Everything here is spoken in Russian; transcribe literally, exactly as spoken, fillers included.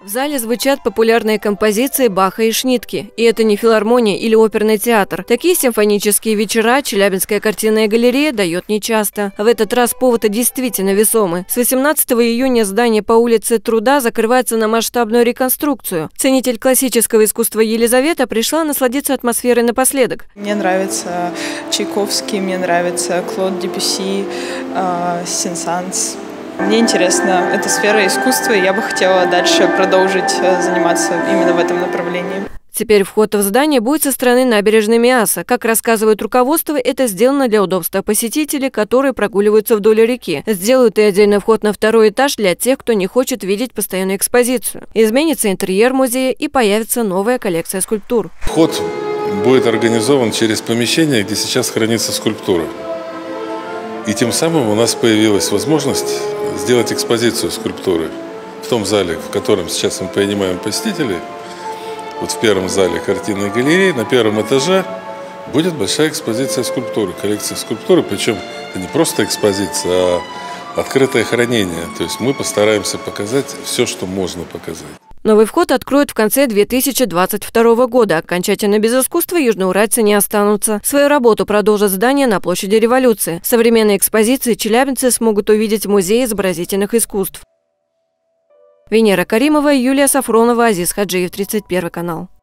В зале звучат популярные композиции Баха и Шнитке. И это не филармония или оперный театр. Такие симфонические вечера Челябинская картинная галерея дает нечасто. В этот раз повод действительно весомый. С восемнадцатого июня здание по улице Труда закрывается на масштабную реконструкцию. Ценитель классического искусства Елизавета пришла насладиться атмосферой напоследок. Мне нравится Чайковский, мне нравится Клод Дебюсси, э, Сен-Санс. Мне интересна эта сфера искусства, и я бы хотела дальше продолжить заниматься именно в этом направлении. Теперь вход в здание будет со стороны набережной Миаса. Как рассказывает руководство, это сделано для удобства посетителей, которые прогуливаются вдоль реки. Сделают и отдельный вход на второй этаж для тех, кто не хочет видеть постоянную экспозицию. Изменится интерьер музея и появится новая коллекция скульптур. Вход будет организован через помещение, где сейчас хранится скульптура. И тем самым у нас появилась возможность сделать экспозицию скульптуры в том зале, в котором сейчас мы принимаем посетителей. Вот в первом зале картинной галереи, на первом этаже будет большая экспозиция скульптуры, коллекция скульптуры. Причем это не просто экспозиция, а открытое хранение. То есть мы постараемся показать все, что можно показать. Новый вход откроют в конце две тысячи двадцать второго года. Окончательно без искусства южноуральцы не останутся. Свою работу продолжит здание на площади Революции. Современные экспозиции челябинцы смогут увидеть в Музее изобразительных искусств. Венера Каримова, Юлия Сафронова, Азиз Хаджиев, тридцать первый канал.